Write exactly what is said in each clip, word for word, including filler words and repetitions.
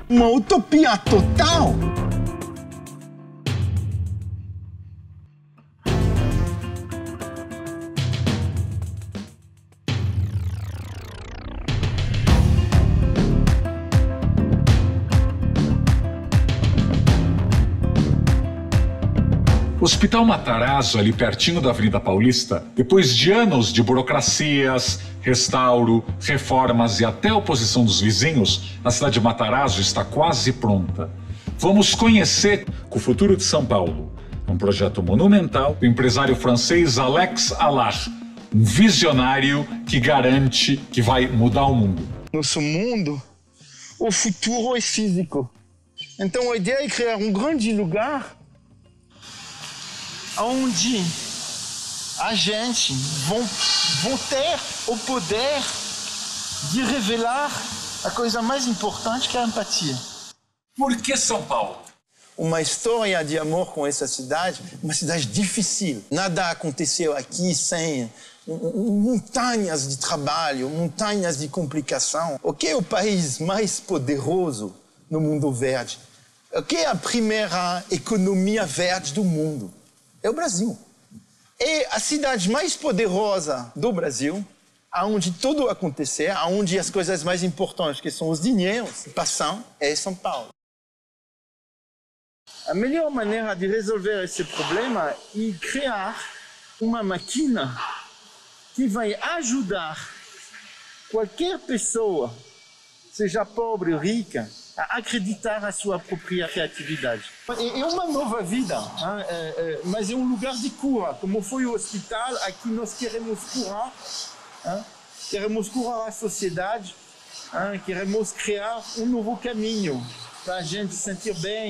Uma utopia total. O Hospital Matarazzo, ali pertinho da Avenida Paulista, depois de anos de burocracias, restauro, reformas e até oposição dos vizinhos, a cidade de Matarazzo está quase pronta. Vamos conhecer o futuro de São Paulo, um projeto monumental do empresário francês Alex Allar, um visionário que garante que vai mudar o mundo. Nosso mundo, o futuro é físico. Então a ideia é criar um grande lugar onde a gente vão, vão ter o poder de revelar a coisa mais importante, que é a empatia. Por que São Paulo? Uma história de amor com essa cidade, uma cidade difícil. Nada aconteceu aqui sem montanhas de trabalho, montanhas de complicação. O que é o país mais poderoso no mundo verde? O que é a primeira economia verde do mundo? É o Brasil. É a cidade mais poderosa do Brasil, onde tudo acontece, onde as coisas mais importantes, que são os dinheiros, passam, é São Paulo. A melhor maneira de resolver esse problema é criar uma máquina que vai ajudar qualquer pessoa, seja pobre ou rica, a acreditar na sua própria criatividade. É uma nova vida, hein? É, é, mas é um lugar de cura. Como foi o hospital, aqui nós queremos curar, hein? Queremos curar a sociedade, hein? Queremos criar um novo caminho para a gente se sentir bem.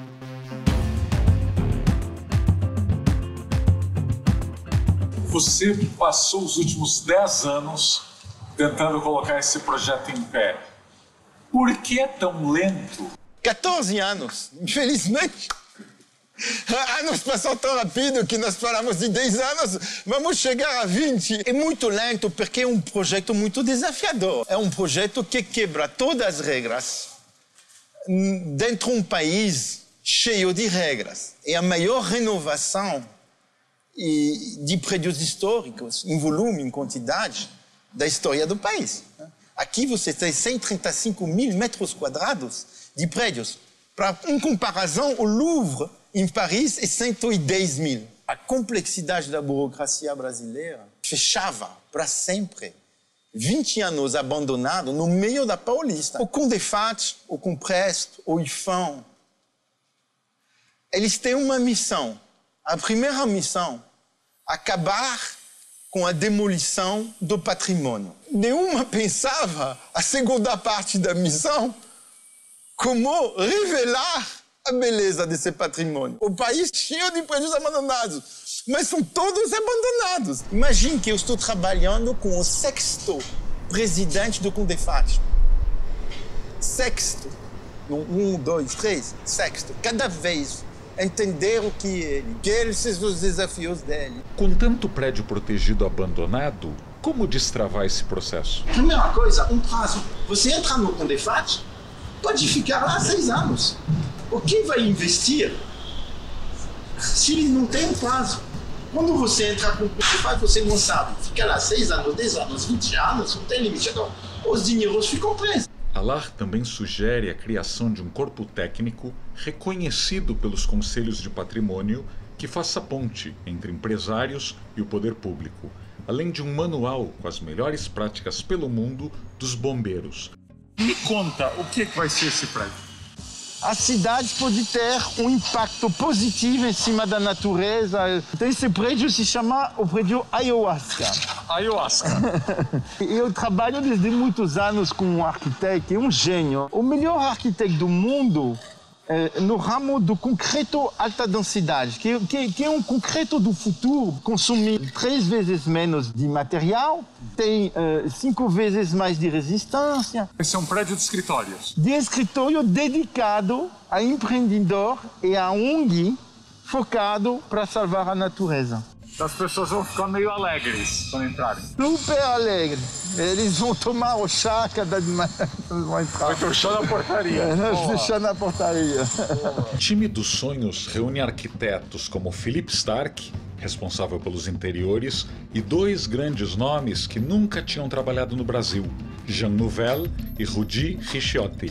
Você passou os últimos dez anos tentando colocar esse projeto em pé. Por que é tão lento? quatorze anos, infelizmente. Anos passam tão rápido que nós falamos de dez anos, vamos chegar a vinte. É muito lento porque é um projeto muito desafiador. É um projeto que quebra todas as regras dentro de um país cheio de regras. É a maior renovação de prédios históricos, em volume, em quantidade, da história do país. Aqui você tem cento e trinta e cinco mil metros quadrados de prédios. Para, em comparação, o Louvre, em Paris, é cento e dez mil. A complexidade da burocracia brasileira fechava para sempre. vinte anos abandonado no meio da Paulista. O Condefat, o Compresto, o IFAM, eles têm uma missão. A primeira missão, acabar com a demolição do patrimônio. Nenhuma pensava a segunda parte da missão como revelar a beleza desse patrimônio. O país cheio de prédios abandonados, mas são todos abandonados. Imagine que eu estou trabalhando com o sexto presidente do Condefat. Sexto. Um, dois, três, sexto. Cada vez entender o que ele, quais são os desafios dele. Com tanto prédio protegido abandonado, como destravar esse processo? Primeira coisa, um prazo. Você entra no Condefat, pode ficar lá seis anos. O que vai investir se ele não tem um prazo? Quando você entra com o Condefat, você não sabe. Fica lá seis anos, dez anos, vinte anos, não tem limite. Então, os dinheiros ficam presos. Allar também sugere a criação de um corpo técnico reconhecido pelos conselhos de patrimônio que faça ponte entre empresários e o poder público, além de um manual com as melhores práticas pelo mundo dos bombeiros. Me conta, o que vai ser esse prédio? A cidade pode ter um impacto positivo em cima da natureza. Então esse prédio se chama o prédio Ayahuasca. Ayahuasca. Eu trabalho desde muitos anos com um arquiteto, é um gênio. O melhor arquiteto do mundo é, no ramo do concreto alta densidade, que, que, que é um concreto do futuro, consome três vezes menos de material, tem uh, cinco vezes mais de resistência. Esse é um prédio de escritórios. De escritório dedicado a empreendedor e a O N G focado para salvar a natureza. As pessoas vão ficar meio alegres quando entrarem. Super alegre. Eles vão tomar o chá cada de manhã. Vão entrar. Vai ter o chá na portaria. É, deixar na portaria. O time dos sonhos reúne arquitetos como Philippe Starck, responsável pelos interiores, e dois grandes nomes que nunca tinham trabalhado no Brasil, Jean Nouvel e Rudi Ricciotti.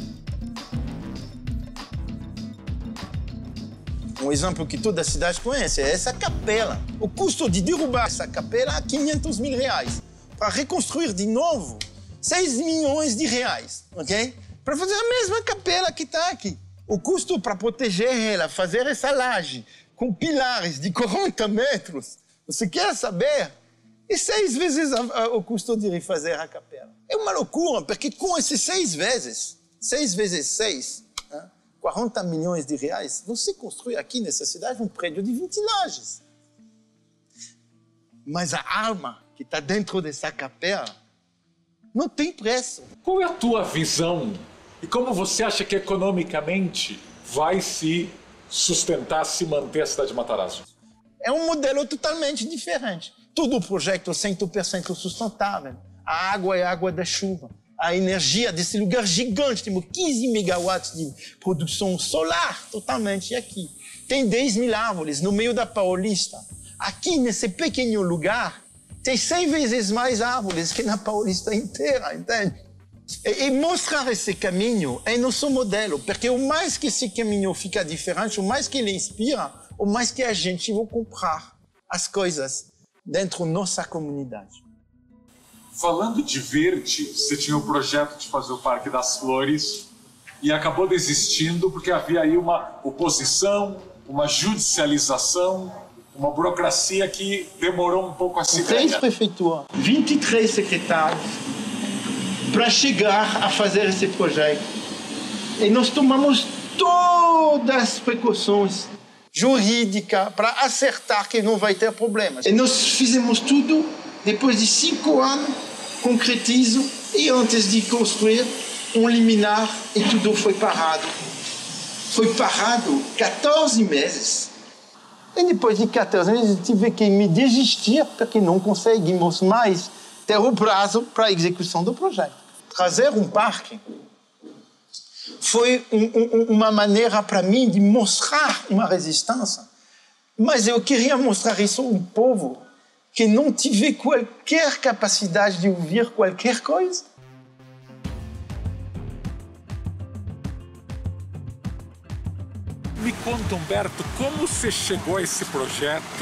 Um exemplo que toda a cidade conhece é essa capela. O custo de derrubar essa capela é quinhentos mil reais. Para reconstruir de novo, seis milhões de reais, ok? Para fazer a mesma capela que está aqui. O custo para proteger ela, fazer essa laje com pilares de quarenta metros, você quer saber? É seis vezes a, a, o custo de refazer a capela. É uma loucura, porque com esses seis vezes, seis vezes seis, né, quarenta milhões de reais, você constrói aqui nessa cidade um prédio de vinte lajes. Mas a alma que está dentro dessa capela não tem preço. Qual é a tua visão e como você acha que economicamente vai se sustentar, se manter a cidade de Matarazzo? É um modelo totalmente diferente. Todo o projeto é cem por cento sustentável. A água é a água da chuva. A energia desse lugar gigante, temos quinze megawatts de produção solar totalmente aqui. Tem dez mil árvores no meio da Paulista. Aqui, nesse pequeno lugar, tem cem vezes mais árvores que na Paulista inteira, entende? E, e mostrar esse caminho é nosso modelo, porque o mais que esse caminho fica diferente, o mais que ele inspira, o mais que a gente vai comprar as coisas dentro da nossa comunidade. Falando de verde, você tinha o projeto de fazer o Parque das Flores e acabou desistindo porque havia aí uma oposição, uma judicialização, uma burocracia que demorou um pouco a se Três ganhar. prefeituras, vinte e três secretários para chegar a fazer esse projeto. E nós tomamos todas as precauções jurídicas para acertar que não vai ter problemas. E nós fizemos tudo, depois de cinco anos, concretizo, e antes de construir, um liminar, e tudo foi parado. Foi parado quatorze meses. E depois de quatorze meses, tive que me desistir, porque não conseguimos mais ter o prazo para a execução do projeto. Trazer um parque foi um, um, uma maneira para mim de mostrar uma resistência, mas eu queria mostrar isso a um povo que não tive qualquer capacidade de ouvir qualquer coisa. Me conta, Humberto, como você chegou a esse projeto?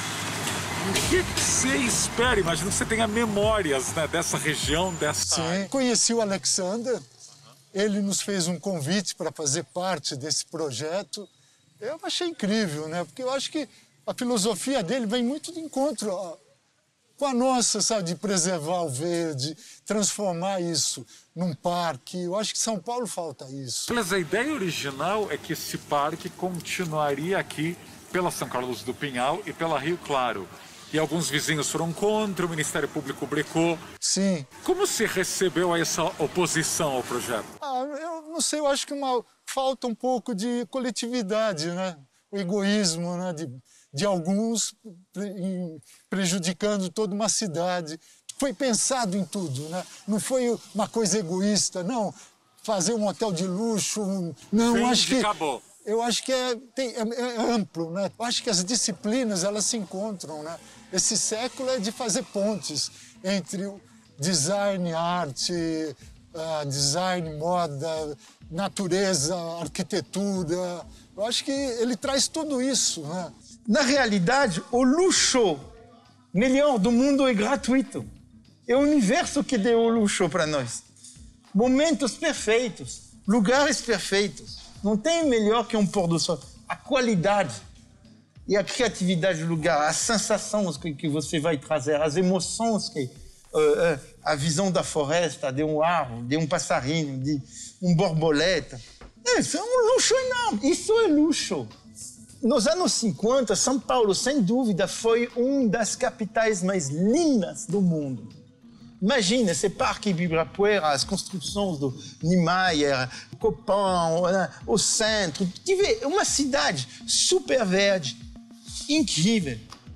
O que você espera? Imagino que você tenha memórias, né, dessa região, dessa... Sim, conheci o Alexander. Ele nos fez um convite para fazer parte desse projeto. Eu achei incrível, né? Porque eu acho que a filosofia dele vem muito de encontro ó, com a nossa, sabe? De preservar o verde, transformar isso num parque. Eu acho que São Paulo falta isso. Mas a ideia original é que esse parque continuaria aqui pela São Carlos do Pinhal e pela Rio Claro. E alguns vizinhos foram contra, o Ministério Público brecou. Sim. Como você recebeu essa oposição ao projeto? Ah, eu não sei, eu acho que uma, falta um pouco de coletividade, né? O egoísmo, né? de, de alguns prejudicando toda uma cidade. Foi pensado em tudo, né? Não foi uma coisa egoísta, não. Fazer um hotel de luxo, um... não, Fim acho que... acabou. Eu acho que é, tem, é, é amplo, né? Eu acho que as disciplinas, elas se encontram, né? Esse século é de fazer pontes entre o design, arte, uh, design, moda, natureza, arquitetura. Eu acho que ele traz tudo isso, né? Na realidade, o luxo melhor do mundo é gratuito. É o universo que deu o luxo para nós. Momentos perfeitos, lugares perfeitos. Não tem melhor que um pôr do sol. A qualidade e a criatividade do lugar, as sensações que, que você vai trazer, as emoções, que, uh, uh, a visão da floresta, de um árvore, de um passarinho, de um borboleta. Isso é um luxo enorme. Isso é luxo. Nos anos cinquenta, São Paulo, sem dúvida, foi uma das capitais mais lindas do mundo. Imagina esse Parque Ibirapuera, as construções do Niemeyer, Copan, o centro. Tive uma cidade super verde, incrível.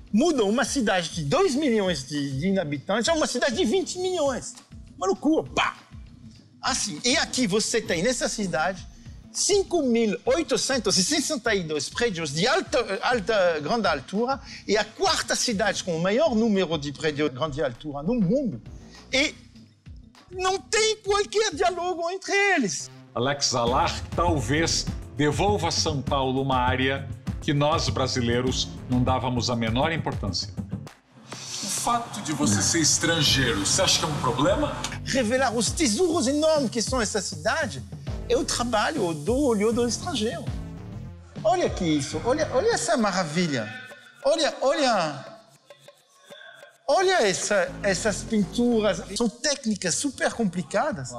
mudam uma cidade de dois milhões de, de habitantes a uma cidade de vinte milhões. Uma loucura, pá! Assim, e aqui você tem, nessa cidade, cinco mil oitocentos e sessenta e dois prédios de alta, alta, grande altura e a quarta cidade com o maior número de prédios de grande altura no mundo. E não tem qualquer diálogo entre eles. Alex Allar talvez devolva a São Paulo uma área que nós, brasileiros, não dávamos a menor importância. O fato de você ser estrangeiro, você acha que é um problema? Revelar os tesouros enormes que são essa cidade é o trabalho do olho do estrangeiro. Olha aqui isso, olha, olha essa maravilha. Olha, olha... Olha essa, essas pinturas. São técnicas super complicadas.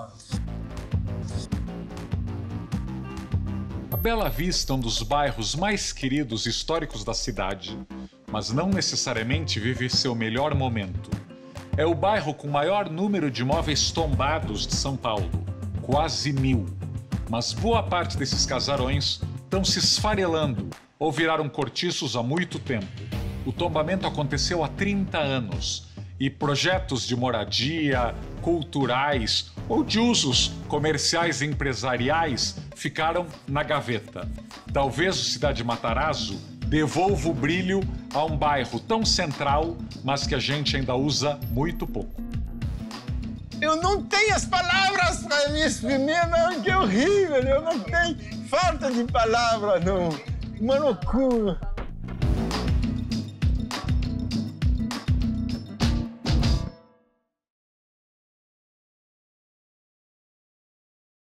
A Bela Vista é um dos bairros mais queridos e históricos da cidade, mas não necessariamente vive seu melhor momento. É o bairro com o maior número de imóveis tombados de São Paulo, quase mil. Mas boa parte desses casarões estão se esfarelando ou viraram cortiços há muito tempo. O tombamento aconteceu há trinta anos e projetos de moradia, culturais ou de usos comerciais e empresariais ficaram na gaveta. Talvez o Cidade Matarazzo devolva o brilho a um bairro tão central, mas que a gente ainda usa muito pouco. Eu não tenho as palavras para me exprimir, não, que horrível, eu não tenho falta de palavras, não. Uma loucura.